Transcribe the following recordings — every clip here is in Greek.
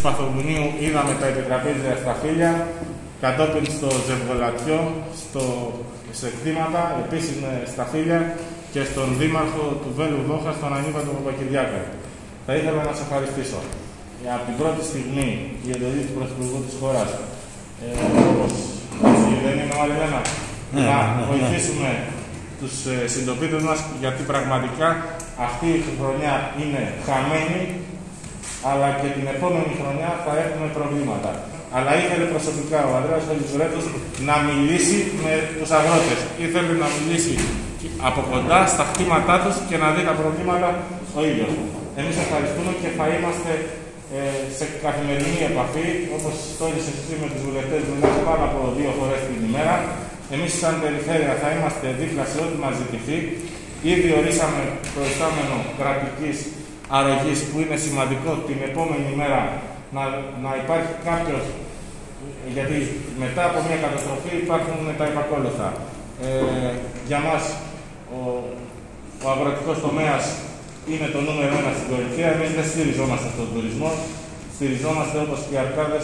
Παθομουνίου είδαμε τα επιτραπέζια σταφύλια, κατόπιν στο Ζευγολατιό, σε κτήματα, επίσης με σταφύλια και στον δήμαρχο του Βέλου Δόχα, τον Ανίπατο Παπακυριάκο. Θα ήθελα να σας ευχαριστήσω από την πρώτη στιγμή η εντολή του Πρωθυπουργού της χώρας, όπως δεν είναι ο Αλελένα, να βοηθήσουμε τους συντοπίτες μας, γιατί πραγματικά αυτή η χρονιά είναι χαμένη, αλλά και την επόμενη χρονιά θα έχουμε προβλήματα. Αλλά ήθελε προσωπικά ο Ανδρέας Βελιζουρέτος να μιλήσει με τους αγρότες. Ήθελε να μιλήσει από κοντά στα χτήματά τους και να δει τα προβλήματα ο ίδιος. Εμείς ευχαριστούμε και θα είμαστε σε καθημερινή επαφή, όπως τόνισες εσύ με τους βουλευτές, μιλάς πάνω από 2 φορές την ημέρα. Εμείς σαν περιφέρεια θα είμαστε δίπλα σε ό,τι μας ζητηθεί. Ήδη ορίσαμε προϊστάμενο κρατικής αρρωγής, που είναι σημαντικό την επόμενη μέρα να υπάρχει κάποιος, γιατί μετά από μια καταστροφή υπάρχουν τα επακόλουθα. Για μας ο αγροτικός τομέας είναι το νούμερο 1 στην κορυφαία. Εμείς δεν στηριζόμαστε στον τουρισμό, στηριζόμαστε όπως και οι αρκάδες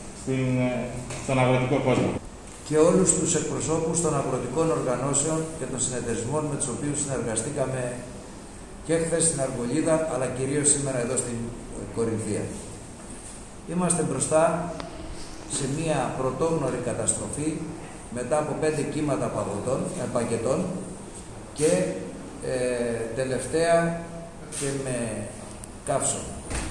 στον αγροτικό κόσμο. Και όλους τους εκπροσώπους των αγροτικών οργανώσεων και των συνεταιρισμών με τους οποίους συνεργαστήκαμε και χθες στην Αργολίδα, αλλά κυρίως σήμερα εδώ στην Κορινθία. Είμαστε μπροστά σε μια πρωτόγνωρη καταστροφή μετά από 5 κύματα παγετών και τελευταία και με καύσωνα.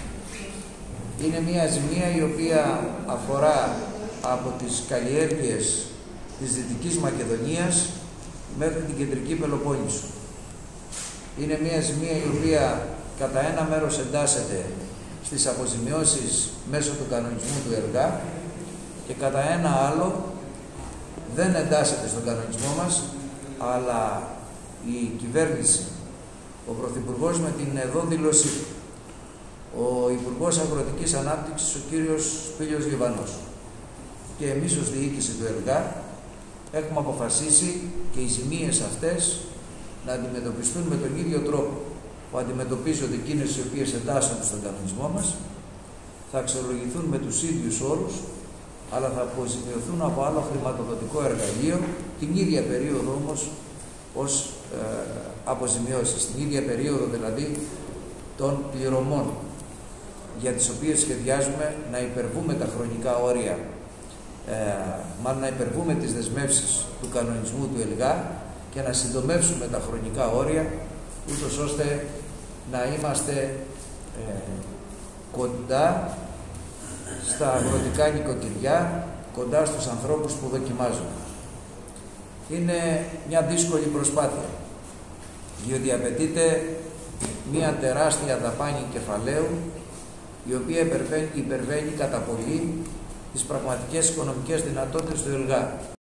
Είναι μια ζημία η οποία αφορά από τις καλλιέργειες της Δυτικής Μακεδονίας μέχρι την Κεντρική Πελοπόννησο. Είναι μια ζημία η οποία κατά ένα μέρος εντάσσεται στις αποζημιώσεις μέσω του κανονισμού του ΕΡΓΑ και κατά ένα άλλο δεν εντάσσεται στον κανονισμό μας, αλλά η κυβέρνηση, ο Πρωθυπουργός με την εδώ δήλωσή του, ο Υπουργός Αγροτικής Ανάπτυξης, ο κύριος Σπήλιος Λιβανός, και εμείς ως διοίκηση του ΕΡΓΑ έχουμε αποφασίσει και οι ζημίες αυτές να αντιμετωπιστούν με τον ίδιο τρόπο που αντιμετωπίζονται εκείνες οι οποίες εντάσσονται στον κανονισμό μας, θα αξιολογηθούν με τους ίδιους όρους, αλλά θα αποζημιωθούν από άλλο χρηματοδοτικό εργαλείο την ίδια περίοδο όμως ως αποζημιώσεις, την ίδια περίοδο δηλαδή των πληρωμών, για τις οποίες σχεδιάζουμε να υπερβούμε τα χρονικά όρια, μάλλον να υπερβούμε τις δεσμεύσεις του κανονισμού του ΕΛΓΑ και να συντομεύσουμε τα χρονικά όρια, ούτως ώστε να είμαστε κοντά στα αγροτικά νοικοκυριά, κοντά στους ανθρώπους που δοκιμάζουν. Είναι μια δύσκολη προσπάθεια, διότι απαιτείται μια τεράστια δαπάνη κεφαλαίου, η οποία υπερβαίνει κατά πολύ τις πραγματικές οικονομικές δυνατότητες του ΕΛΓΑ.